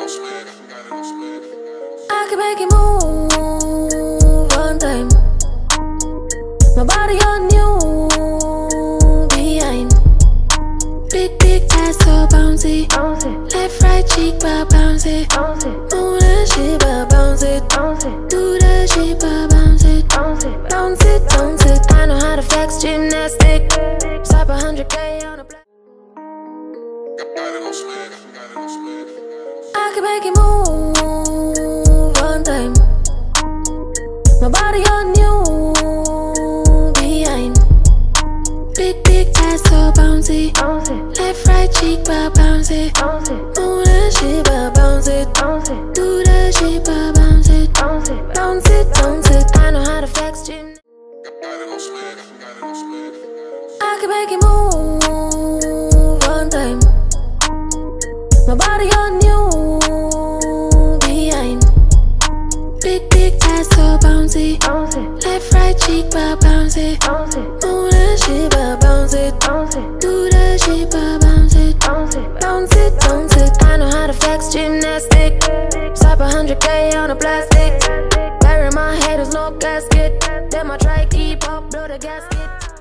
I can make it move one time. My body on you behind. Big ass so bouncy. Left right cheek but bounce it. Move that shit but bounce it. Do that shit but bounce it. Bounce it, bounce it. I know how to flex gymnastic. Slap 100K on a black. I can make it move one time. My body on you behind. Big ass so bouncy. Left right cheek but bounce it. Move that shit but bounce it. Do that shit but bounce it. Bounce it, bounce it. I know how to flex gym. I can make it move one time. My body on you behind. Big ass so bouncy. Left right cheek but bounce it. Move that shit but bounce it. Do that shit but bounce it. Bounce it, bounce it. I know how to flex gymnastic. Slap 100K on a plastic. Bury my head, there's no gasket. Then I try keep up, blow the gasket.